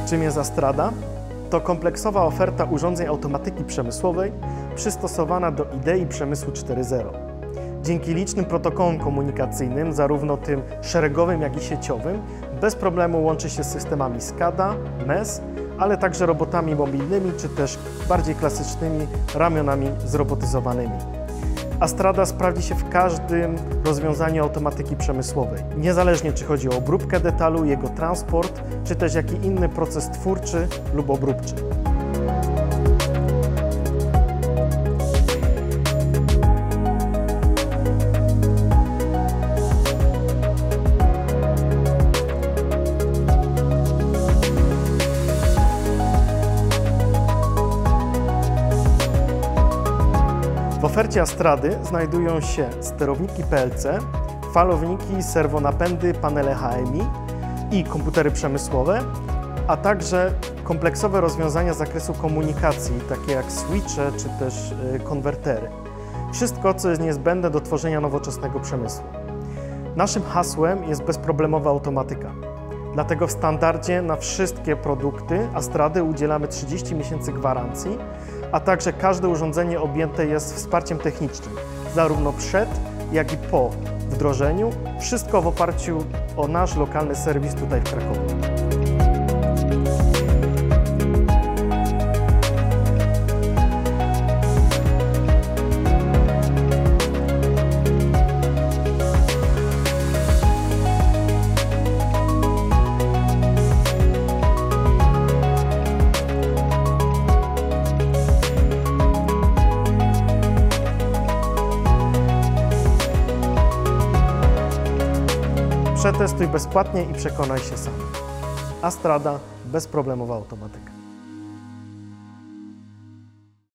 Czym jest Astrada? To kompleksowa oferta urządzeń automatyki przemysłowej przystosowana do idei przemysłu 4.0. Dzięki licznym protokołom komunikacyjnym, zarówno tym szeregowym, jak i sieciowym, bez problemu łączy się z systemami SCADA, MES, ale także robotami mobilnymi, czy też bardziej klasycznymi ramionami zrobotyzowanymi. Astrada sprawdzi się w każdym rozwiązaniu automatyki przemysłowej, niezależnie czy chodzi o obróbkę detalu, jego transport, czy też jaki inny proces twórczy lub obróbczy. W ofercie Astrady znajdują się sterowniki PLC, falowniki, serwonapędy, panele HMI i komputery przemysłowe, a także kompleksowe rozwiązania z zakresu komunikacji, takie jak switche czy też konwertery. Wszystko, co jest niezbędne do tworzenia nowoczesnego przemysłu. Naszym hasłem jest bezproblemowa automatyka. Dlatego w standardzie na wszystkie produkty Astrady udzielamy 30 miesięcy gwarancji, a także każde urządzenie objęte jest wsparciem technicznym, zarówno przed, jak i po wdrożeniu. Wszystko w oparciu o nasz lokalny serwis tutaj w Krakowie. Przetestuj bezpłatnie i przekonaj się sam. Astrada, bezproblemowa automatyka.